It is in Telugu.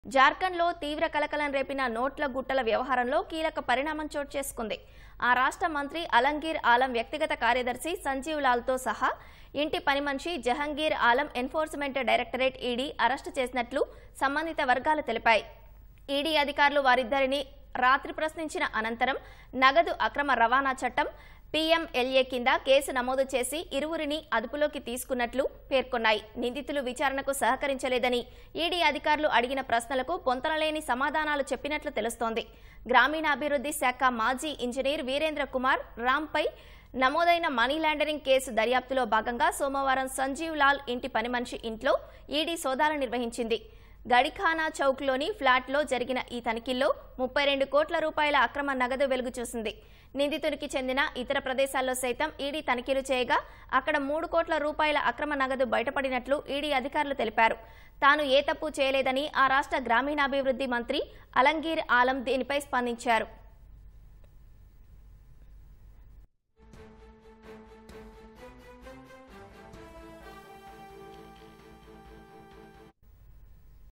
జార్ఖండ్లో తీవ్ర కలకలం రేపిన నోట్ల గుట్టల వ్యవహారంలో కీలక పరిణామం చోటు చేసుకుంది. ఆ రాష్ట్ర మంత్రి అలంగీర్ ఆలం వ్యక్తిగత కార్యదర్శి సంజీవ్ లాల్తో సహా ఇంటి పని మనిషి Jahangir Alam enforcement directorate ED అరెస్టు చేసినట్లు సంబంధిత వర్గాలు తెలిపాయి. ఈడీ అధికారులు వారిద్దరిని రాత్రి ప్రశ్నించిన అనంతరం నగదు అక్రమ రవాణా చట్టం పీఎంఎల్ఏ కింద కేసు నమోదు చేసి ఇరువురిని అదుపులోకి తీసుకున్నట్లు పేర్కొన్నాయి. నిందితులు విచారణకు సహకరించలేదని ఈడీ అధికారులు అడిగిన ప్రశ్నలకు పొంతనలేని సమాధానాలు చెప్పినట్లు తెలుస్తోంది. గ్రామీణాభివృద్ధి శాఖ మాజీ ఇంజనీర్ వీరేంద్ర కుమార్ రాంపై నమోదైన మనీ లాండరింగ్ కేసు దర్యాప్తులో భాగంగా సోమవారం సంజీవ్ లాల్ ఇంటి పనిమనిషి ఇంట్లో ఈడీ సోదాలు నిర్వహించింది. గడిఖానా చౌక్లోని ఫ్లాట్లో జరిగిన ఈ తనిఖీల్లో 32 కోట్ల రూపాయల అక్రమ నగదు వెలుగు చూసింది. నిందితునికి చెందిన ఇతర ప్రదేశాల్లో సైతం ఈడీ తనిఖీలు చేయగా అక్కడ 3 కోట్ల రూపాయల అక్రమ నగదు బయటపడినట్లు ఈడీ అధికారులు తెలిపారు. తాను ఏ తప్పు చేయలేదని ఆ రాష్ట్ర గ్రామీణాభివృద్ధి మంత్రి అలంగీర్ ఆలం దీనిపై స్పందించారు.